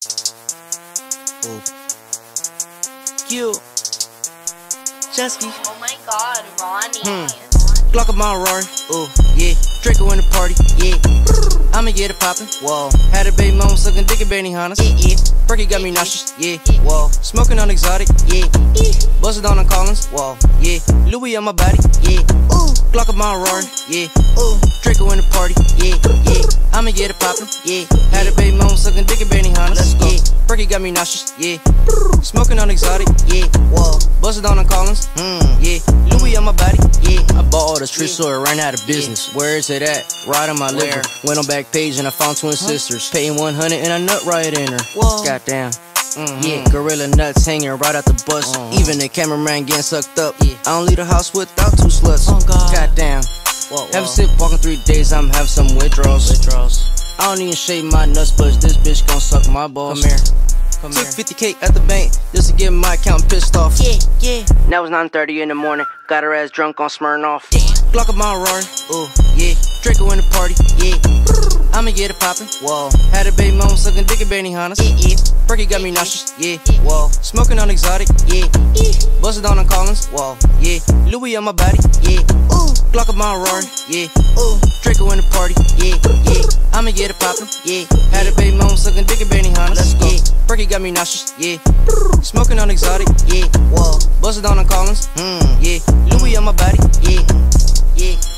Ooh. Cute. Chesky. Oh my god, Ronnie. Glock of my Rory. Ooh, yeah. Draco in the party. Yeah. I'ma get it poppin'. Whoa. Had a baby mama sucking dick at Benihanas. Yeah. Perky got me nauseous. Yeah. Whoa. Smoking on exotic. Yeah. Busted on the Collins. Whoa. Yeah. Louis on my body. Yeah. Ooh. Glock of my Rory. Yeah. Ooh. Draco in the party. Yeah. Yeah. I'ma get it poppin'. Yeah. Had a baby mama sucking dick at Benihanas. Let's go. Yeah. Perky got me nauseous. Yeah. Smoking on exotic. Yeah. Whoa. Busted on the Collins. Yeah. Louis on my body. Yeah. I bought all the street so it ran out of business. Where is it at? Right on my liver. Went on back page and I found twin sisters. Paying 100 and I nut right in her. Whoa. Goddamn. Yeah, gorilla nuts hanging right out the bus. Even the cameraman getting sucked up. I don't leave the house without two sluts. Oh God. Goddamn. Haven't sit walking 3 days, I'm having some withdrawals. I don't even shave my nuts, but this bitch gon' suck my balls. Come here. Took 50K at the bank just to get my account pissed off. Yeah. Now it's 9:30 in the morning. Got her ass drunk on Smirnoff. Glock of my Rory. Ooh, yeah. Draco in the party. Yeah. I'ma get it poppin'. Whoa. Had a baby mama sucking dick at Benihanas. Yeah. Perky got me nauseous. Yeah. Whoa. Smoking on exotic. Yeah. Busted on the Collins. Whoa. Yeah. Louis on my body. Yeah. Ooh. Glock of my Rory. Yeah. Ooh. Draco in the party. Yeah. I'ma get it poppin'. Yeah. Had a baby mama sucking dick at Benihanas. Let's go. Perky got me nauseous. Yeah. Smoking on exotic. Yeah. Whoa. Busted on the Collins. Yeah. Louis on my body. Yeah.